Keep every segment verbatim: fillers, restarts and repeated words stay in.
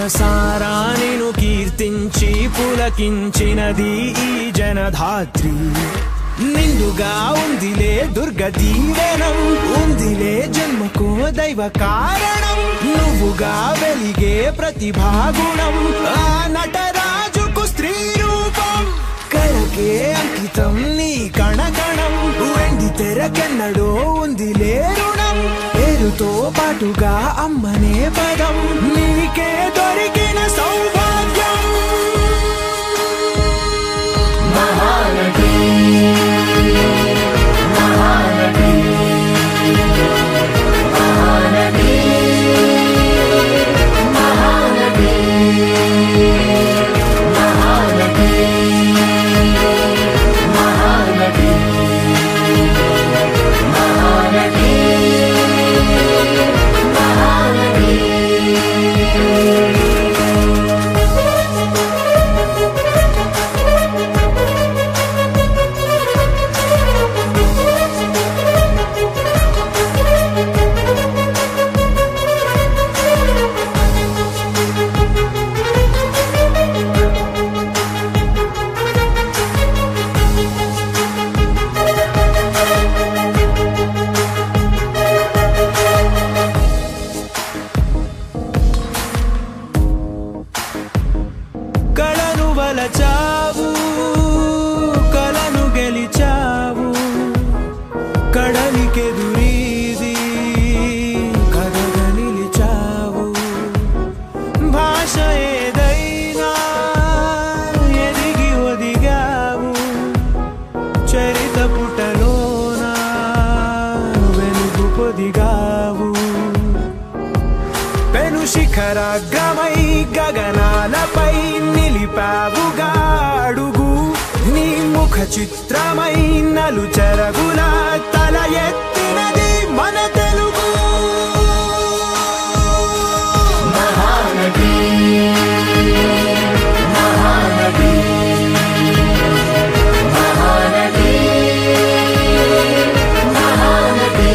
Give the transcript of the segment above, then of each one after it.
మనసారా నిన్ను కీర్తించి పులకించినది ఈ జనధాత్రి. నిండుగా ఉందిలే దుర్గ దీవెనం, ఉందిలే జన్మకో దైవ కారణం. నువ్వుగా వెలిగే ప్రతిభాగుణం, ఆ నటరాజుకు స్త్రీ రూపం. కళకే అంకితం నీ కణకణం, వెండి తెరకెన్నడో ఉందిలే రుణం. పేరుతో పాటుగా అమ్మనే పదం, నీకే దొరికిన సౌభాగ్యం. మహానటి మహానటి మహానటి మహానటి మహానటి మహానటి మహానటి మహానటి. కళను వలచావు, కళను గెలిచావు, కడలికెదురీది కథగా నిలిచావు. భాష ఏదైనా ఎదిగి ఒదిగావు, చరిత పుటలోన వెలుగు పొదిగావు. పెను శిఖరాగ్రమై గగనాలపై నిలిపావుగా అడుగు, నీ ముఖ చిత్రమై నలు చెరగుల తల ఎత్తినది మన తెలుగు. మహానటి మహానటి మహానటి మహానటి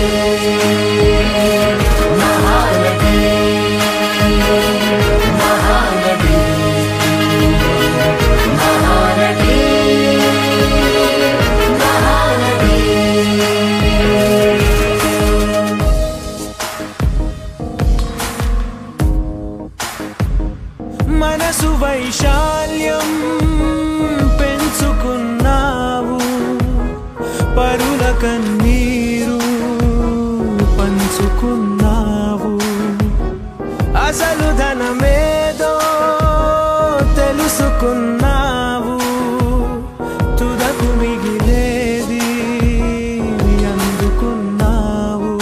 మహానటి మహానటి మహానటి మహానటి. మనసు వైశాల్యం పెంచుకున్నావు, పరుల కన్నీరు పంచుకున్నావు. అసలు ధనమేదో తెలుసుకున్నావు, తుదకు మిగిలేది అందుకున్నావు.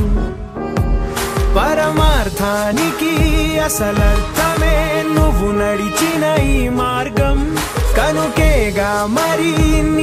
పరమార్థానికి అసలర్థమే నువ్వు నడిచిన ఈ మార్గం, కనుకేగా మరి